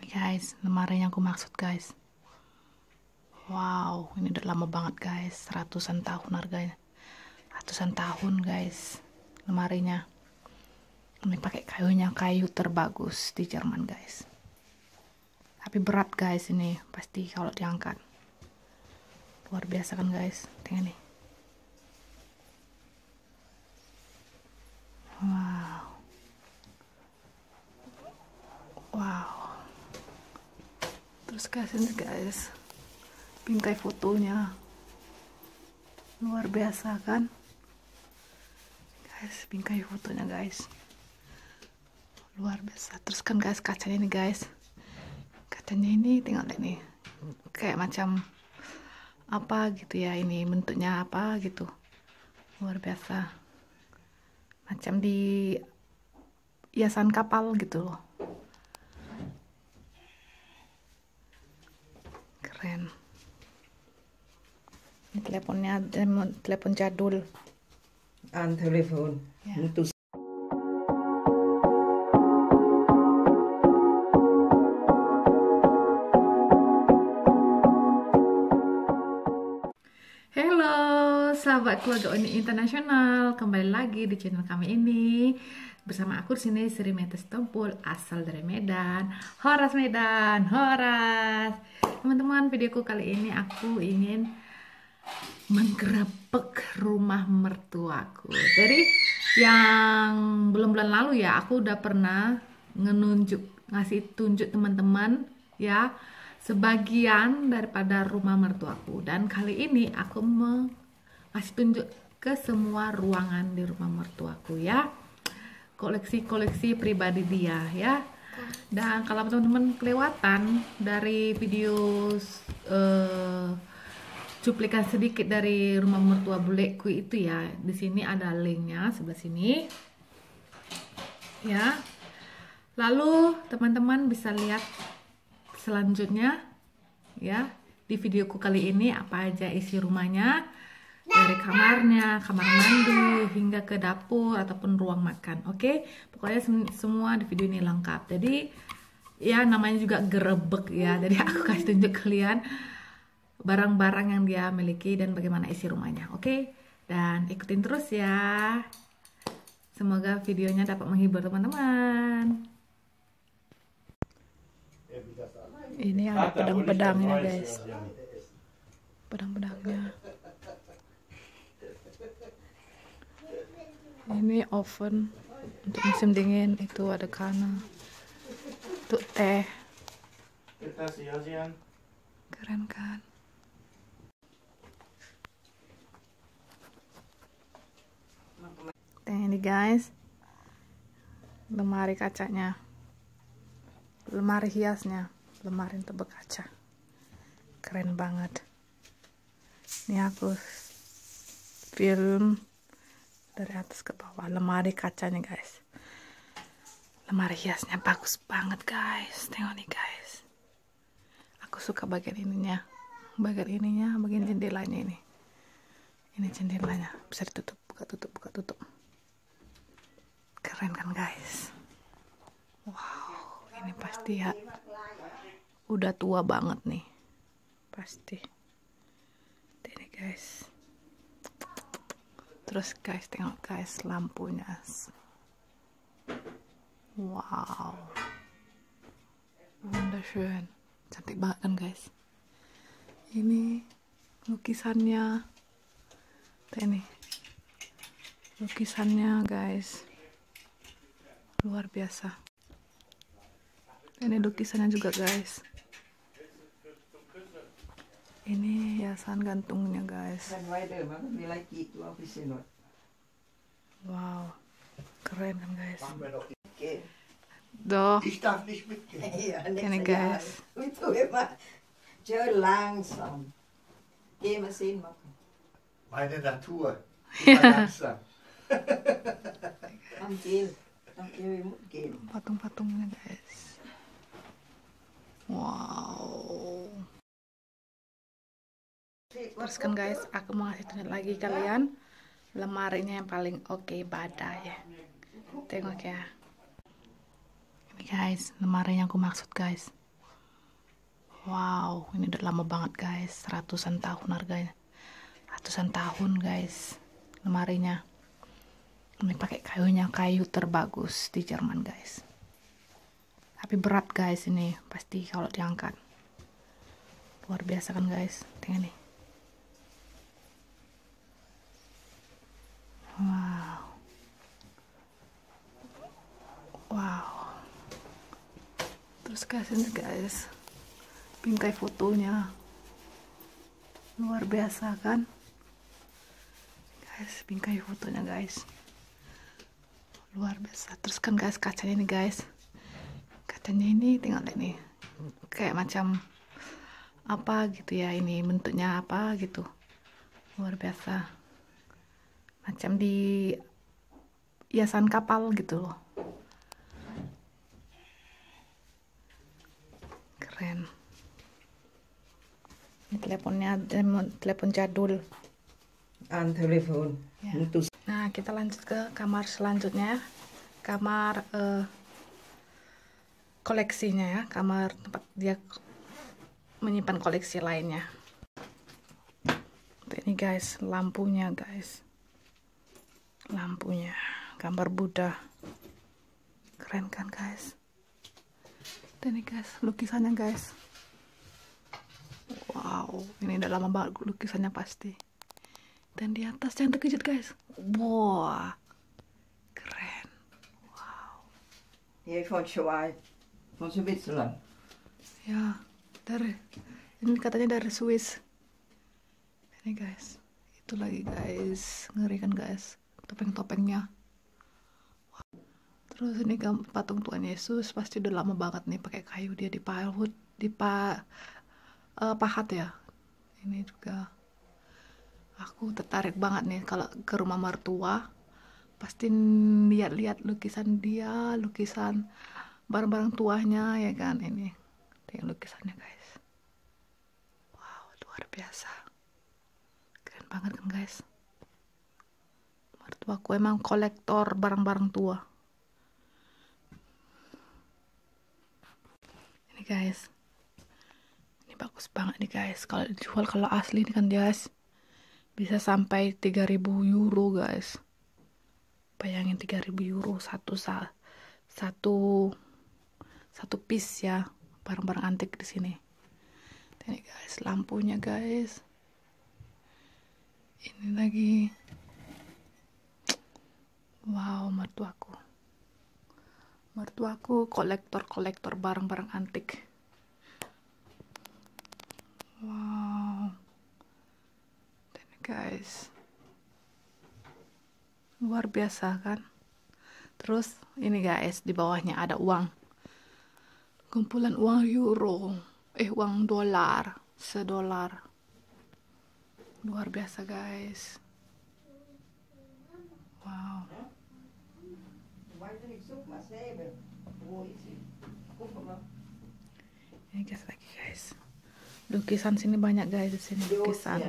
guys, lemari yang aku maksud guys. Wow, ini udah lama banget guys, ratusan tahun harganya. Ratusan tahun guys, lemarinya. Ini pakai kayunya, kayu terbagus di Jerman guys. Tapi berat guys ini, pasti kalau diangkat. Luar biasa kan guys, tengok nih. Wow. Wow. Terus guys, ini guys, bingkai fotonya. Luar biasa kan? Guys, bingkai fotonya guys. Luar biasa. Terus kan guys, kacanya ini guys. Kacanya ini tinggal nih. Kayak macam apa gitu ya, ini bentuknya apa gitu. Luar biasa. Macam di hiasan kapal gitu loh. Keren. Ini teleponnya, telepon jadul. Aan telefoon. Ja. Halo sahabat keluarga Uni Internasional, kembali lagi di channel kami ini bersama aku di sini Sri Metes Tompul, asal dari Medan, Horas Medan, Horas. Teman-teman, videoku kali ini aku ingin menggerebek rumah mertuaku. Jadi yang bulan-bulan lalu ya, aku udah pernah ngasih tunjuk teman-teman ya sebagian daripada rumah mertuaku, dan kali ini aku mau ngasih tunjuk ke semua ruangan di rumah mertuaku ya, koleksi-koleksi pribadi dia ya. Dan kalau teman-teman kelewatan dari video cuplikan sedikit dari rumah mertua buleku itu ya, di sini ada linknya sebelah sini ya. Lalu teman-teman bisa lihat selanjutnya ya di videoku kali ini apa aja isi rumahnya, dari kamarnya, kamar mandi hingga ke dapur ataupun ruang makan. Oke, pokoknya semua di video ini lengkap. Jadi ya namanya juga gerebek ya, jadi aku kasih tunjuk kalian barang-barang yang dia miliki dan bagaimana isi rumahnya. Oke, dan ikutin terus ya, semoga videonya dapat menghibur teman-teman. Ini ada pedang-pedangnya guys, pedang-pedangnya. Ini oven untuk musim dingin, itu ada kana untuk teh. Keren kan? Ini guys, lemari kacanya, lemari hiasnya, lemari untuk berkaca, keren banget. Ini aku film dari atas ke bawah, lemari kacanya guys, lemari hiasnya bagus banget guys. Tengok nih guys, aku suka bagian ininya, bagian jendelanya ini jendelanya bisa ditutup, buka tutup. Keren kan guys? Wow, ini pasti ya udah tua banget nih, pasti. Ini guys. Terus guys, tengok guys lampunya. Wow, wunderschön, cantik banget kan guys. Ini lukisannya, ini lukisannya guys, luar biasa. Ini lukisannya juga guys. Ini hiasan gantungnya guys. Wow, keren kan guys. Doch. Ich darf nicht mitgehen. Ini guys. Schön langsam. Gehen wir sehen machen. Meine Natur. Immer langsam. Am gehen. Gehen. Patung-patungnya guys. Wow. Terus kan guys, aku mau ngasih tunjuk lagi kalian lemarinya yang paling oke Bada ya. Tengok ya. Ini guys, lemari yang aku maksud guys. Wow, ini udah lama banget guys, ratusan tahun harganya. Ratusan tahun guys, lemarinya. Ini pakai kayu terbagus di Jerman guys. Tapi berat guys ini, pasti kalau diangkat. Luar biasa kan guys, tengok nih. Wow. Wow. Terus kasih guys, bingkai fotonya. Luar biasa kan? Guys, bingkai fotonya guys. Luar biasa. Terus kan guys, kacanya ini guys. Kacanya ini tinggal nih. Kayak macam apa gitu ya, ini bentuknya apa gitu. Luar biasa. Macam di hiasan kapal gitu loh. Keren. Ini teleponnya, telepon jadul. Aan telefoon. Ya. Untuk Nah, kita lanjut ke kamar selanjutnya. Kamar koleksinya ya. Kamar tempat dia menyimpan koleksi lainnya. Ini guys, lampunya guys. Lampunya. Gambar Buddha. Keren kan guys? Ini guys, lukisannya guys. Wow, ini udah lama banget lukisannya pasti. Dan di atas yang terkejut guys. Wah, keren. die heeft van Hawaii. Van Zwitserland. Ya, ini katanya dari Swiss. Ini guys, itu lagi guys, ngeri kan guys, topeng-topengnya. Wah. Terus ini patung Tuhan Yesus, pasti udah lama banget nih pakai kayu, dia pahat ya. Ini juga aku tertarik banget nih kalau ke rumah mertua, pasti lihat-lihat lukisan dia, lukisan barang-barang tuanya ya kan. Ini lukisannya guys. Wow, luar biasa, keren banget kan guys. Mertuaku emang kolektor barang-barang tua. Ini guys, ini bagus banget nih guys. Kalau dijual, kalau asli nih kan guys, bisa sampai 3.000 euro guys. Bayangin 3.000 euro satu piece ya, barang-barang antik di sini. Ini guys, lampunya guys. Ini lagi. Wow, mertuaku kolektor barang-barang antik. Wow. Ini guys, luar biasa kan. Terus ini guys, di bawahnya ada uang, kumpulan uang euro, uang dolar, $1. Luar biasa guys. Wow. Ini guys lagi guys, lukisan sini banyak guys di sini, lukisan.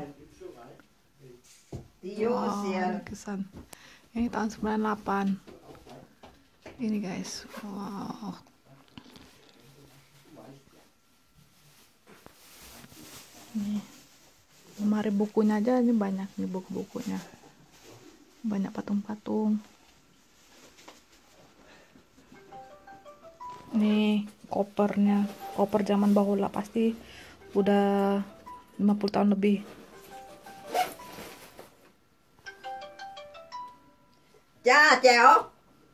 Wow, lukisan. Ini tahun 98. Ini guys, wow. Ini lemari bukunya aja ini banyak nih, buku-bukunya. Banyak patung-patung. Nih kopernya, koper zaman bahula, pasti udah 50 tahun lebih. Cha chéo.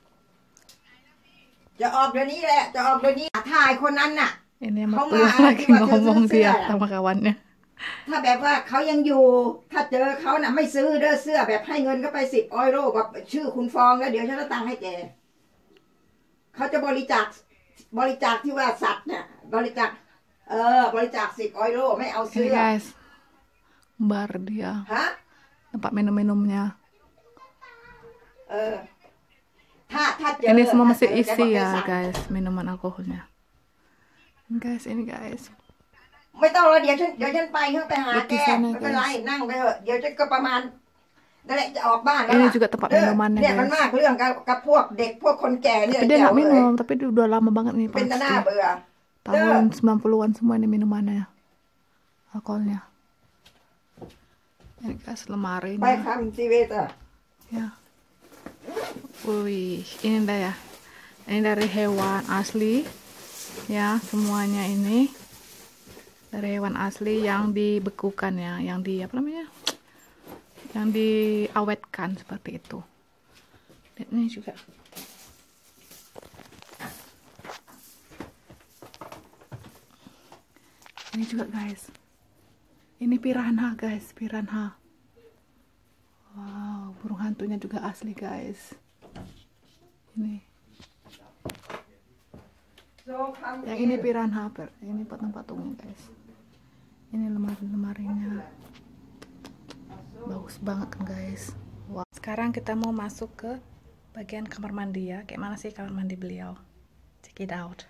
จะออกเดี๋ยวนี้แหละ จะออกเดี๋ยวนี้ถ่ายคนนั้นน่ะ Ini yang เขา mertua มา lagi ที่ว่าเธอ ngomong ซื้อเสื้อ dia น่ะ sama kawannya. ถ้าแบบว่าเขายังอยู่ ถ้าเจอเขาน่ะไม่ซื้อเด้อเสื้อแบบให้เงินก็ไป10 €กับชื่อคุณฟองแล้วเดี๋ยวฉันจะตังค์ให้แกเขาจะบริจาคที่ว่าสัตว์น่ะบริจาค10 € ไม่เอา Ini เสื้อ guys, bar dia, ฮะ tempat minum-minumnya. ถ้าเจอ Ini semua masih ถ้าเจอ isi แก ya บอกให้สั่ง guys, minuman alkoholnya. Ini guys. ไม่ต้องแล้วเดี๋ยวฉันไปเถอะไปหาแก Lukisannya, ไม่เป็นไร guys. นั่งไปเถอะเดี๋ยวฉันก็ประมาณนั่นแหละจะออกบ้านแล้ว Ini ล่ะ juga tempat เด้อ minumannya เนี่ยมัน guys. มากเรื่องกับพวกเด็กพวกคนแก่เนี่ย Tapi dia nggak แจ๋วเลย minum, tapi dia udah lama banget nih เป็นตาหน้า pasti. เบื่อ Tahun 90-an semua ini minumannya, alkoholnya. Ini guys lemarinya. ไปคำชีวิตอ่ะ Ya. Wih, ini dah ya. Ini dari hewan asli. Ya, semuanya ini dari hewan asli yang dibekukan ya, yang di apa namanya? Yang diawetkan seperti itu. Dan ini juga. Ini juga guys. Ini piranha guys, piranha. Wow, burung hantunya juga asli guys. Ini. Yang ini piranha, ini patung-patungnya guys. Ini lemari-lemarinya. Bagus banget kan guys. Wow. Sekarang kita mau masuk ke bagian kamar mandi ya. Kayak mana sih kamar mandi beliau? Check it out.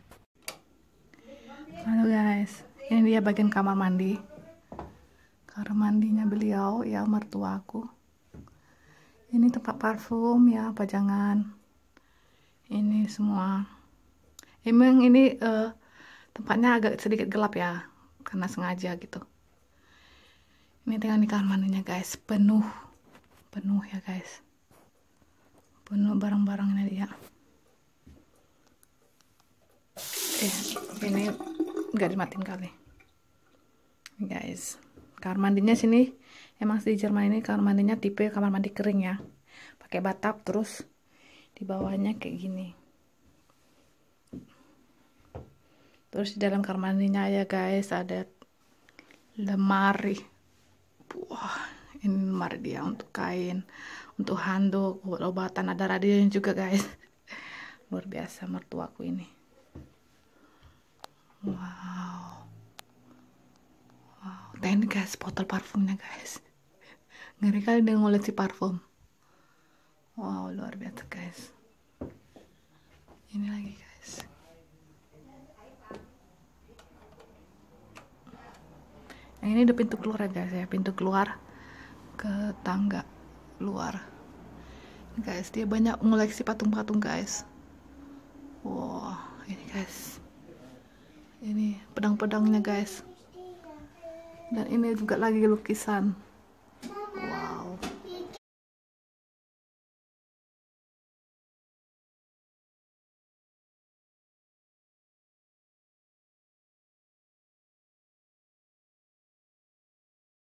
Halo guys. Ini dia bagian kamar mandi. Kamar mandinya beliau ya, mertuaku. Ini tempat parfum ya, pajangan. Ini semua. Emang ini tempatnya agak sedikit gelap ya, karena sengaja gitu. Ini tengah di kamar mandinya guys, penuh ya guys. Penuh barang-barangnya dia. Ini nggak dimatiin kali. Ini guys, kamar mandinya sini emang di Jerman ini kamar mandinya tipe kamar mandi kering ya, pakai batap, terus di bawahnya kayak gini. Terus di dalam kamar mandinya ya guys ada lemari. Wah, ini lemari dia untuk kain, untuk handuk, obat-obatan, ada radionya juga guys. Luar biasa mertuaku ini. Wow. Dan ini guys, botol parfumnya guys. Ngeri kali dia ngoleksi parfum. Wow, luar biasa guys. Ini lagi guys. Yang ini udah pintu keluar ya guys ya, pintu keluar ke tangga luar. Ini guys, dia banyak ngoleksi patung-patung guys. Wow, ini guys. Ini pedang-pedangnya guys. Dan ini juga lagi lukisan. Wow.